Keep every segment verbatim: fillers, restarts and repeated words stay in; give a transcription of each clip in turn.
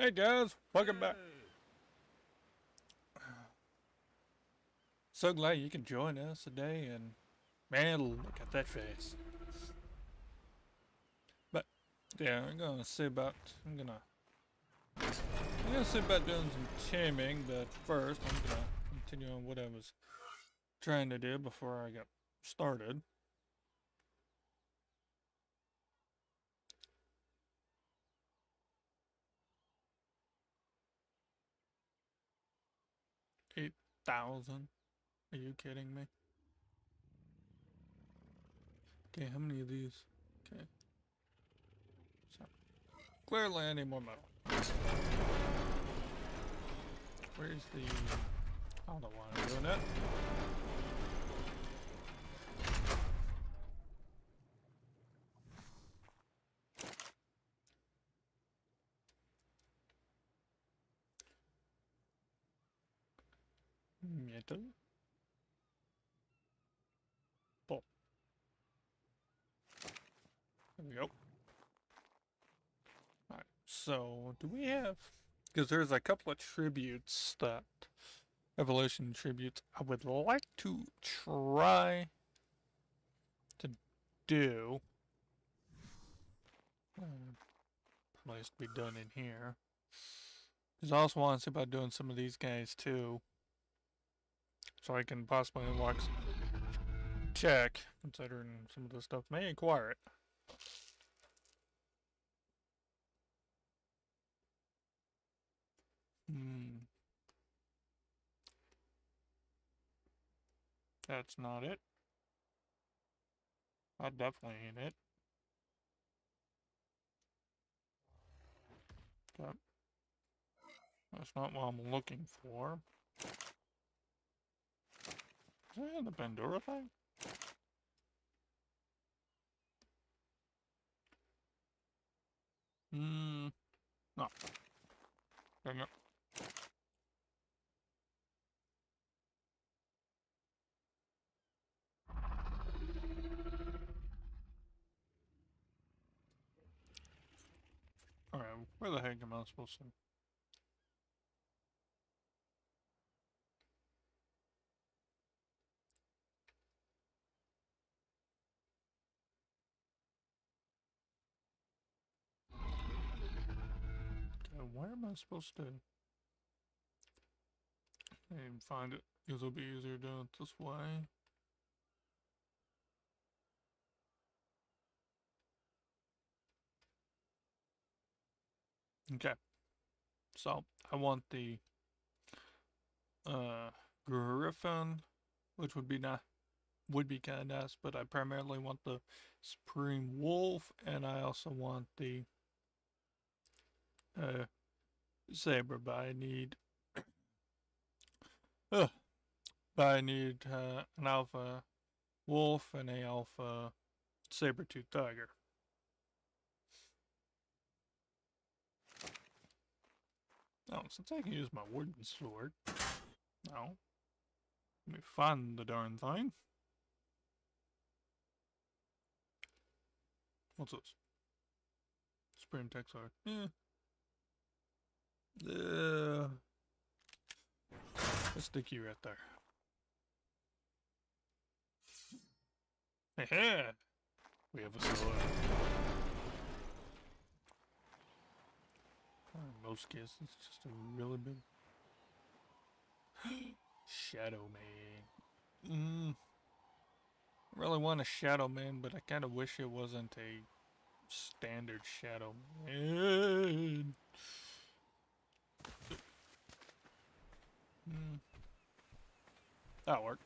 Hey guys, welcome back. So glad you can join us today, and man, look at that face. But yeah, I'm gonna see about I'm gonna I'm gonna see about doing some taming, but first I'm gonna continue on what I was trying to do before I got started. Eight thousand? Are you kidding me? Okay, how many of these? Okay, so clearly I need more metal. Where's the? I don't know why I'm doing that. Metal. Pull. There we go. Alright, so do we have, because there's a couple of tributes that, evolution tributes, I would like to try to do. Uh, probably has to be done in here. Because I also want to see about doing some of these guys too. So I can possibly unlock check, considering some of this stuff may acquire it. Hmm. That's not it. That definitely ain't it. Okay. That's not what I'm looking for. Is that the Pandora thing? Hmm. No. Dang it. Alright, where the heck am I supposed to? Okay, where am I supposed to? And find it, because it'll be easier doing it this way. Okay. So, I want the uh, Griffin, which would be not would be kind of nice, but I primarily want the Supreme Wolf, and I also want the uh, Saber, but I need uh, but I need uh, an Alpha Wolf and a Alpha Saber-tooth Tiger. Oh, since I can use my wooden sword, now let me find the darn thing. What's this? Supreme Texar. Yeah. Uh, a sticky right there. Hey, we have a sword. In most cases, it's just a really big Shadow Man. Mm, I really want a Shadow Man, but I kind of wish it wasn't a standard Shadow Man. Mm, that'll work.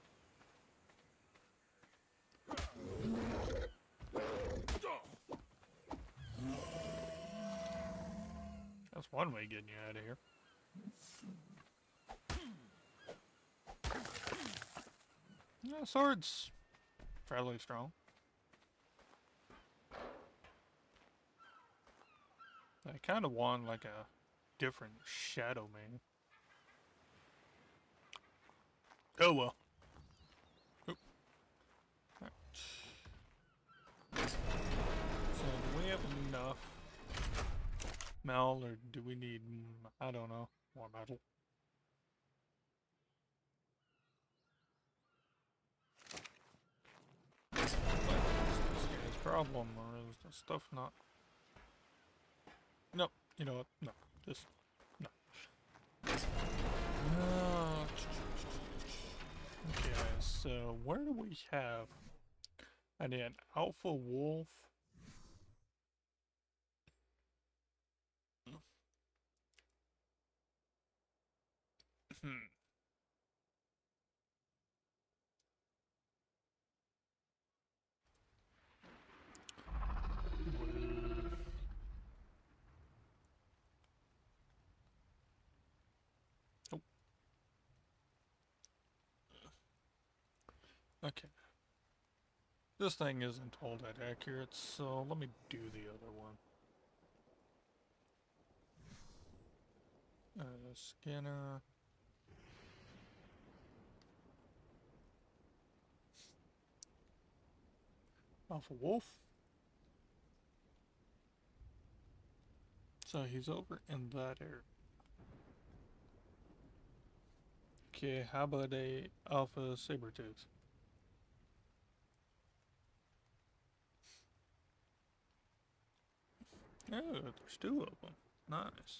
That's one way of getting you out of here. Yeah, sword's fairly strong. I kind of want like a different Shadow Man. Oh well. Oop. Right. So do we have enough? Mel, or do we need, mm, I don't know, more metal? Is this guy's problem, or is the stuff not? No, you know what? No, just no. Uh, okay, so where do we have? I need an alpha wolf. Hmm. Wolf. Oh. Okay. This thing isn't all that accurate, so let me do the other one. Uh, scanner. Alpha wolf. So he's over in that area. Okay, how about a alpha saber-tooth? Oh, there's two of them. Nice.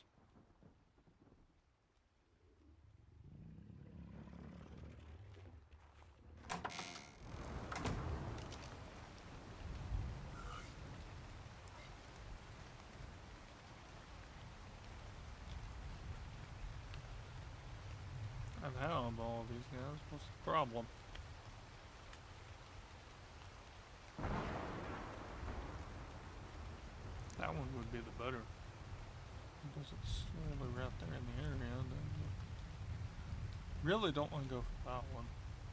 I've hound all of these guys. What's the problem? That one would be the better. Because it's slowly right there in the area. Then really don't want to go for that one.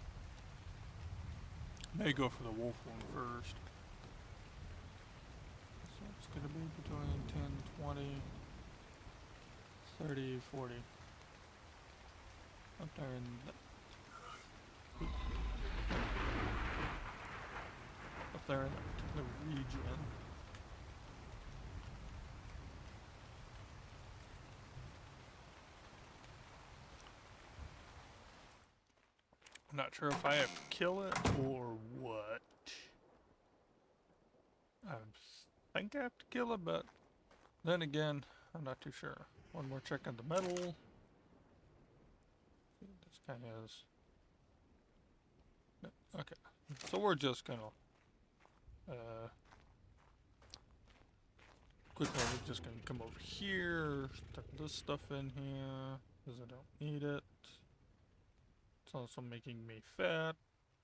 May go for the wolf one first. So it's going to be between ten, twenty, thirty, forty. Up there in the, up there in that particular region. I'm not sure if I have to kill it or what. I think I have to kill it, but then again, I'm not too sure. One more check on the metal. This guy has. No, okay, so we're just gonna uh, quickly. We're just gonna come over here, stuff this stuff in here because I don't need it. It's also making me fat.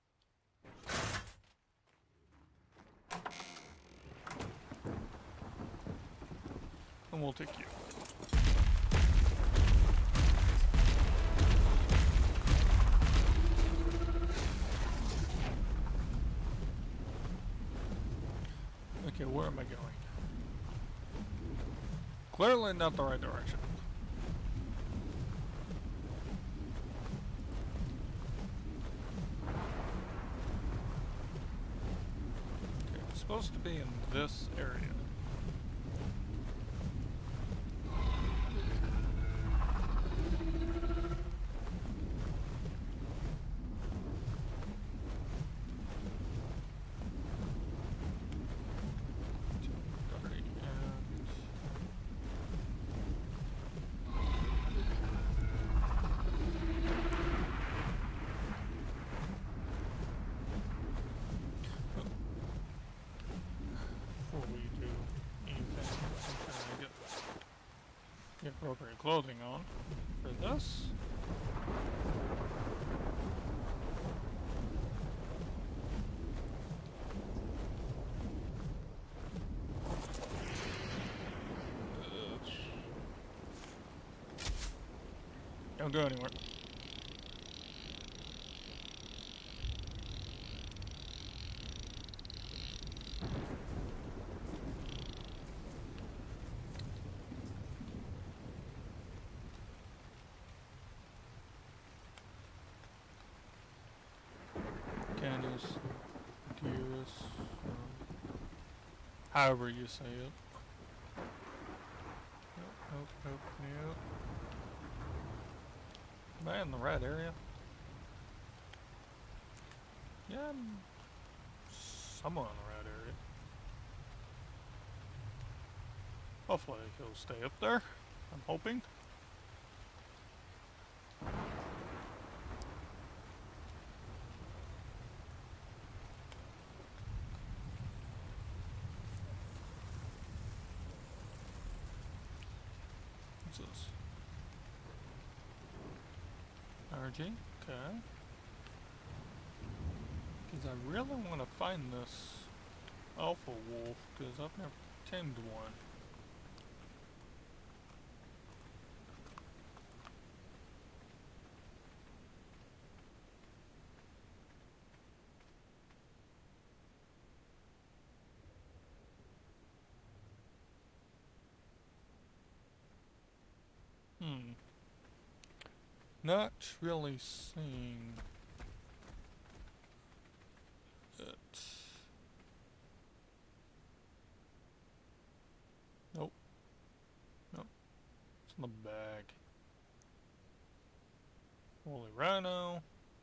And we'll take you. Okay, where am I going? Clearly not the right direction. Okay, it's supposed to be in this area. Get appropriate clothing on for this. Don't go anywhere. Canis, Gears, however you say it. Nope, nope, nope. Am I in the right area? Yeah, I'm somewhere in the right area. Hopefully he'll stay up there. I'm hoping. What's this? R G? Okay. Because I really want to find this alpha wolf, because I've never tamed one. Hmm. Not really seeing it. Nope. Nope. It's in the bag. Holy rhino.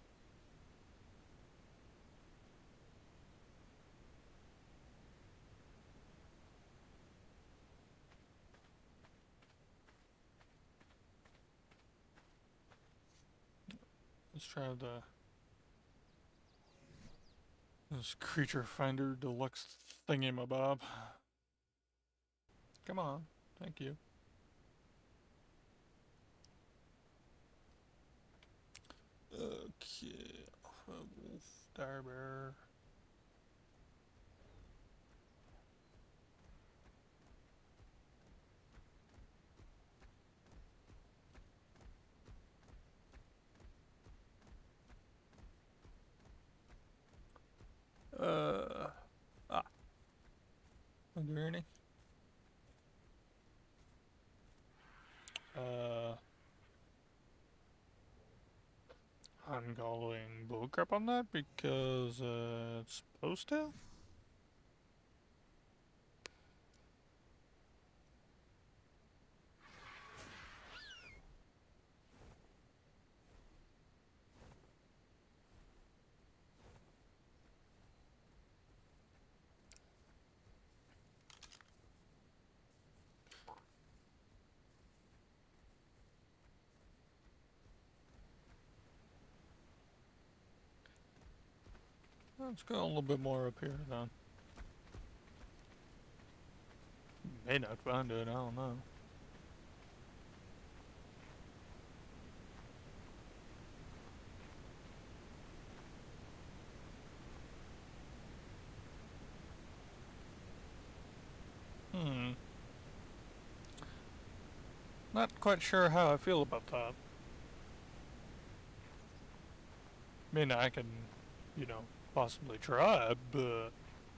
Let's try the this creature finder deluxe thingy-mabob. Come on, thank you. Okay, wolf, dire bear. Uh, ah, are there any? Uh, I'm calling bullcrap on that because uh, it's supposed to. Let's go a little bit more up here then. May not find it, I don't know. Hmm. Not quite sure how I feel about that. I mean, I can, you know, possibly try, but...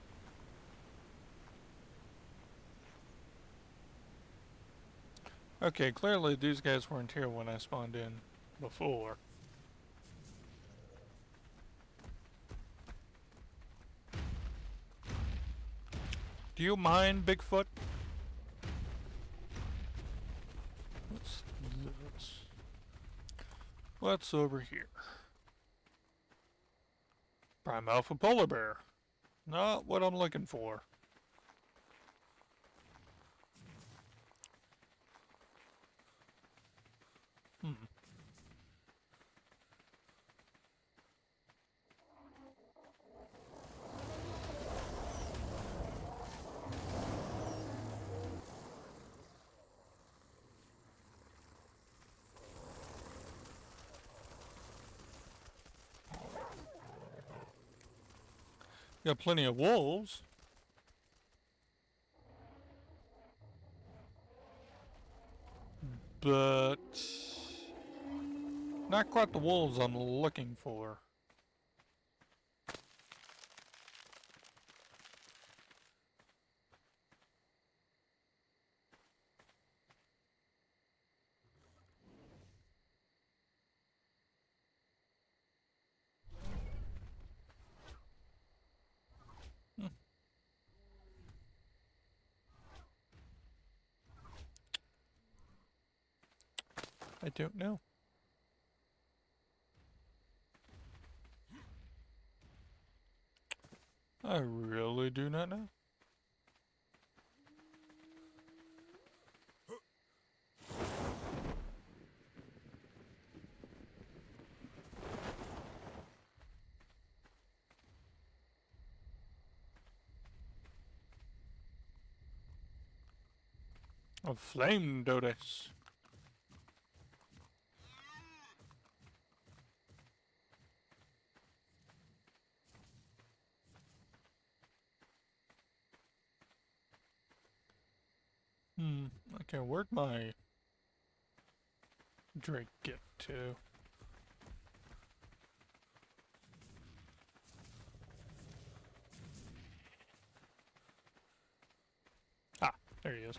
Okay, clearly these guys weren't here when I spawned in before. Do you mind, Bigfoot? What's this? What's over here? Prime Alpha Polar Bear. Not what I'm looking for. Hmm. Got plenty of wolves. But not quite the wolves I'm looking for. Hmm. I don't know. I really do not know. A flame dodos. Hmm. Okay, where'd my Drake get to? Ah, there he is.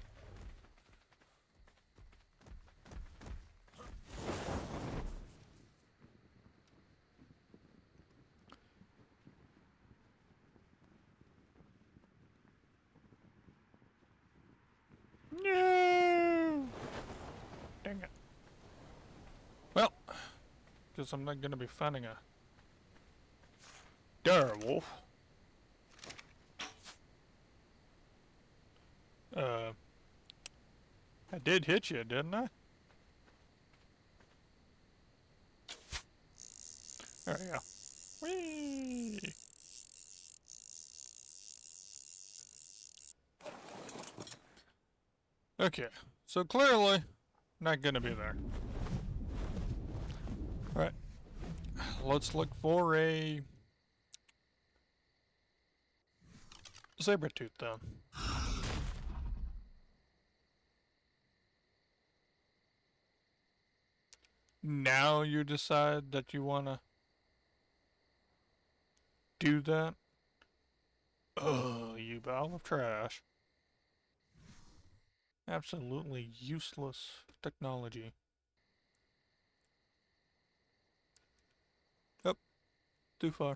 No! Dang it. Well, guess I'm not gonna be finding a direwolf. Uh, I did hit you, didn't I? There we go. Whee! Okay, so clearly, not gonna be there. Alright, let's look for a Sabertooth then. Now you decide that you wanna do that? Oh, you pile of trash. Absolutely useless technology. Yep, too far.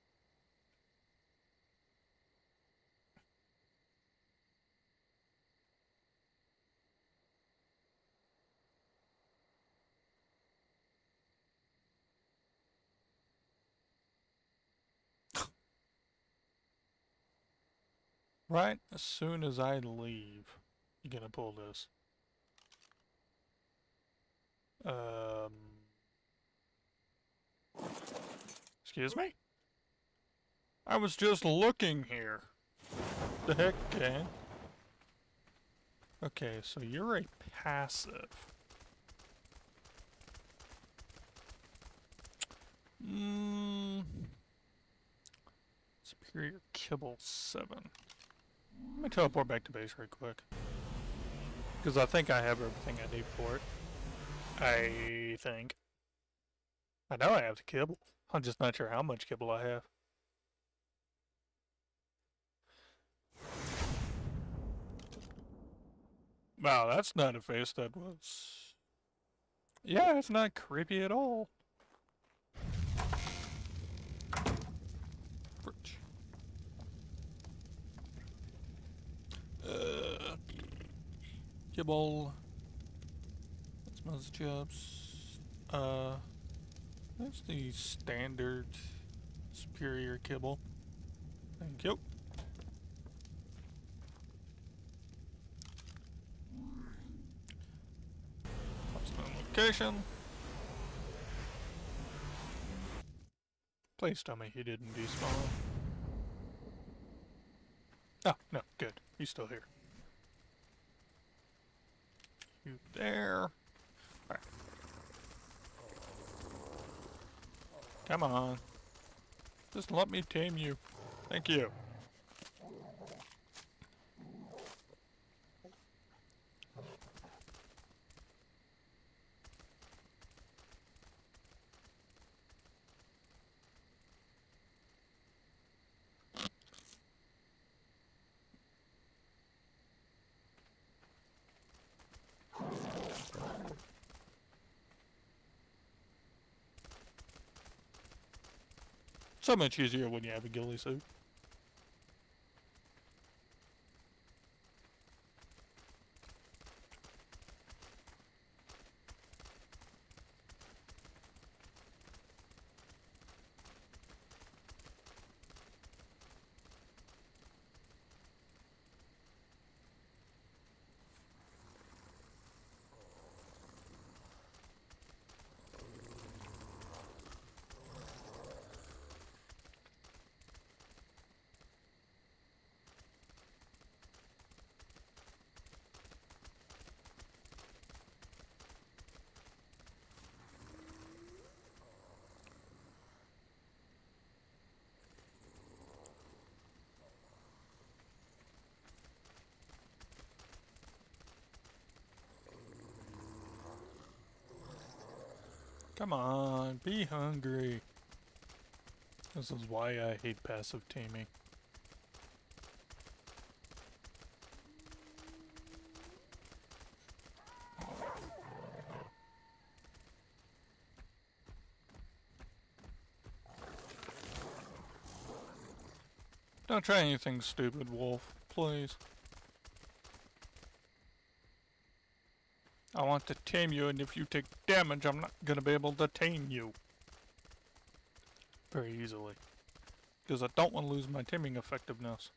Right as soon as I leave, you're gonna pull this. Um... Excuse me? I was just looking here. The heck, gang? Okay, so you're a passive. Mmm... Superior Kibble seven. Let me teleport back to base right quick. Because I think I have everything I need for it. I think. I know I have the kibble. I'm just not sure how much kibble I have. Wow, that's not a face that was... Yeah, it's not creepy at all. Bridge. Uh, kibble. That's most jobs. Uh, that's the standard superior kibble. Thank you. Location. Please tell me he didn't despawn. Oh, no, good. He's still here. You there. Alright. Come on. Just let me tame you. Thank you. So much easier when you have a ghillie suit. Come on, be hungry. This is why I hate passive teaming. Don't try anything stupid, Wolf, please. I want to tame you, and if you take damage, I'm not gonna be able to tame you very easily. Because I don't want to lose my taming effectiveness.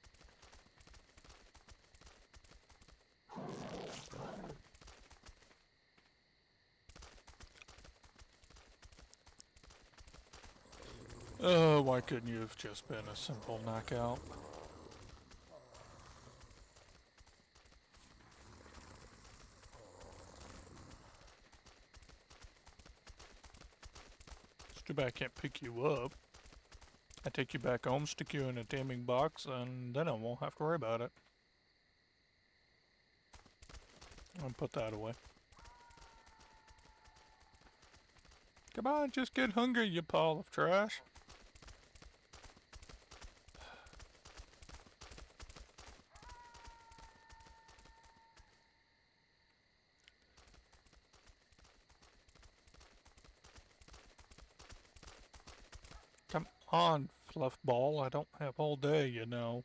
Oh, why couldn't you have just been a simple knockout? It's too bad I can't pick you up. I take you back home, stick you in a taming box, and then I won't have to worry about it. I'll put that away. Come on, just get hungry, you pile of trash. Come on, Fluffball, I don't have all day, you know.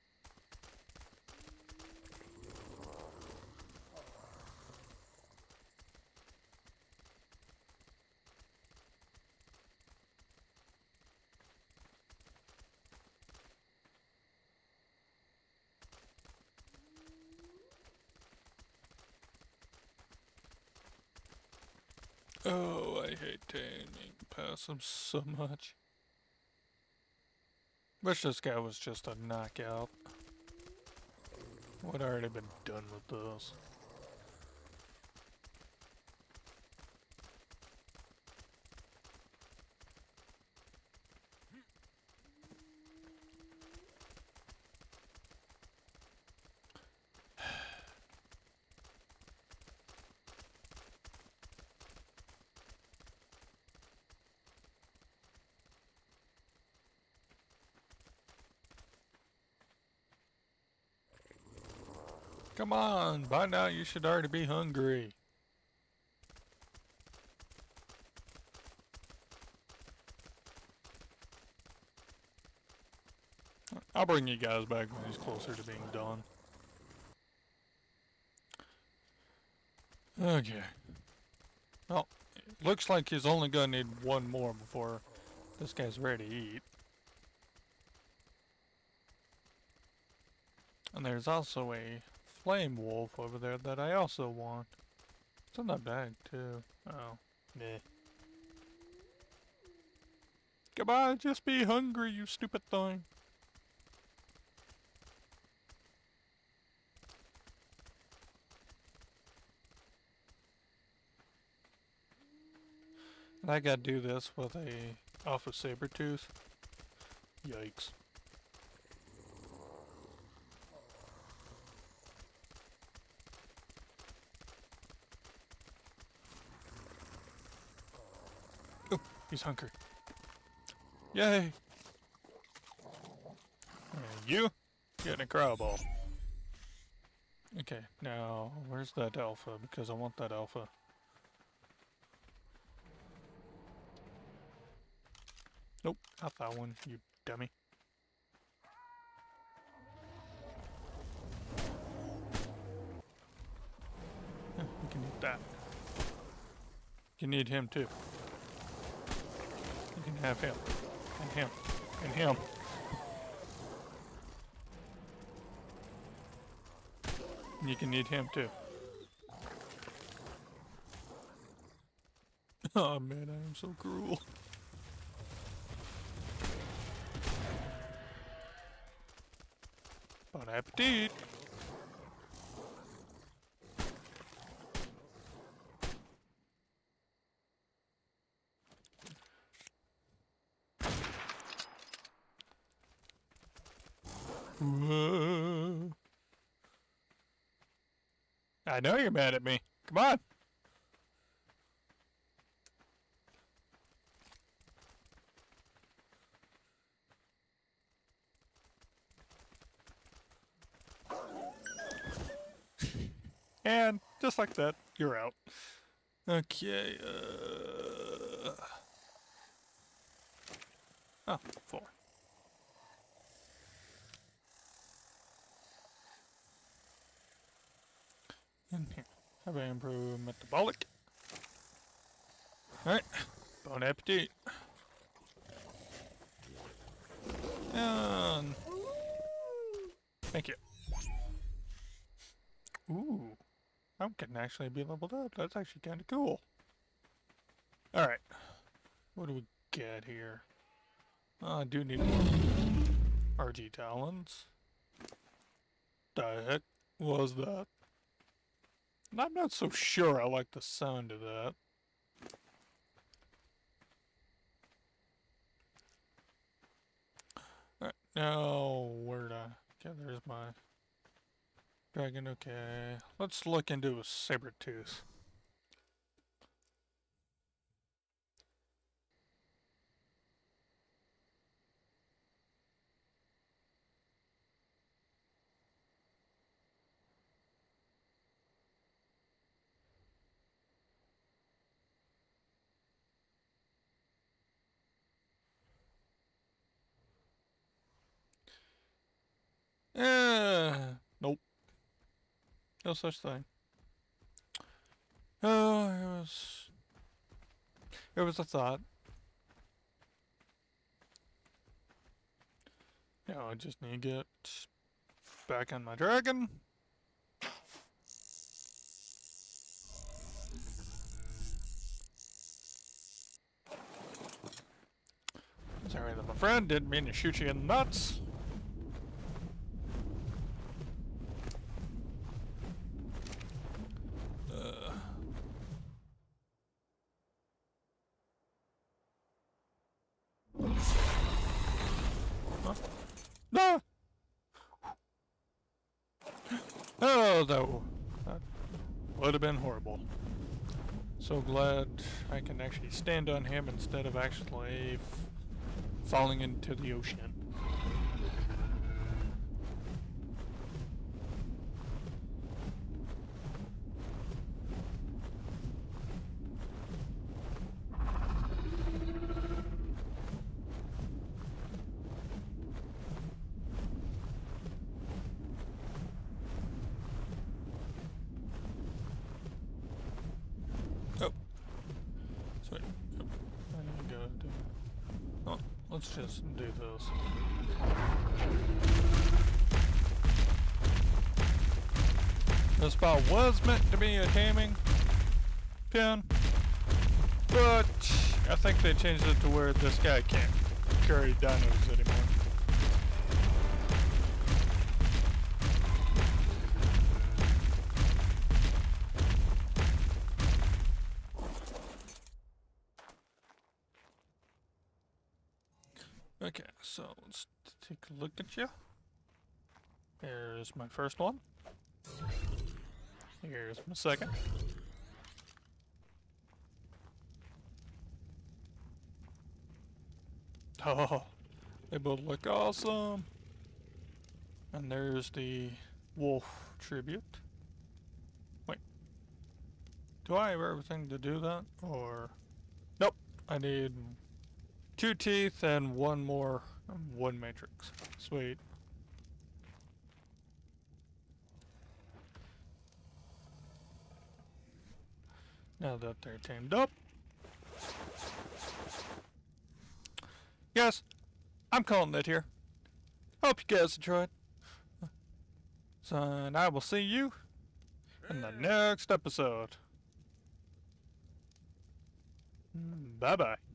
Oh, I hate taming passives so much. Wish this guy was just a knockout. Would already been done with this. Come on, by now you should already be hungry. I'll bring you guys back when he's closer to being done. Okay. Well, it looks like he's only gonna need one more before this guy's ready to eat. And there's also a flame wolf over there that I also want. It's in that bag too. Oh, meh. Come on, just be hungry, you stupid thing. And I gotta do this with a Alpha Sabertooth. Yikes. Oh, he's hungry. Yay! And you get a cryo ball. Okay, now where's that alpha? Because I want that alpha. Nope, not that one, you dummy. Yeah, you can eat that. You need him too. You can have him. And him. And him. And you can eat him too. Oh man, I am so cruel. Bon appetit! Whoa. I know you're mad at me. Come on! And just like that, you're out. Okay, uh... oh, four. In here. Have I improved metabolic? Alright, bon appetit. And... thank you. Ooh. I can actually be leveled up. That's actually kind of cool. Alright. What do we get here? Oh, I do need R G Talons. The heck was that? And I'm not so sure I like the sound of that. Alright, now where'd I... okay, there's my dragon. Okay, let's look into a saber tooth. Eh, nope. No such thing. Oh, it was... it was a thought. Now I just need to get back on my dragon. Sorry that my friend didn't mean to shoot you in the nuts. Uh. Huh? No! Oh, no. That would have been horrible. So glad I can actually stand on him instead of actually f falling into the ocean. Oh. Sweet. Yep. I need to go do... oh, let's just do this. This spot was meant to be a taming pin, but I think they changed it to where this guy can't carry dinos anymore. Okay, so let's take a look at you. Here's my first one. Here's my second. Oh, they both look awesome. And there's the wolf tribute. Wait. Do I have everything to do that? Or... nope. I need two teeth and one more one matrix. Sweet. Now that they're tamed up. Yes, I'm calling it here. Hope you guys enjoyed. So, and I will see you in the next episode. Bye bye.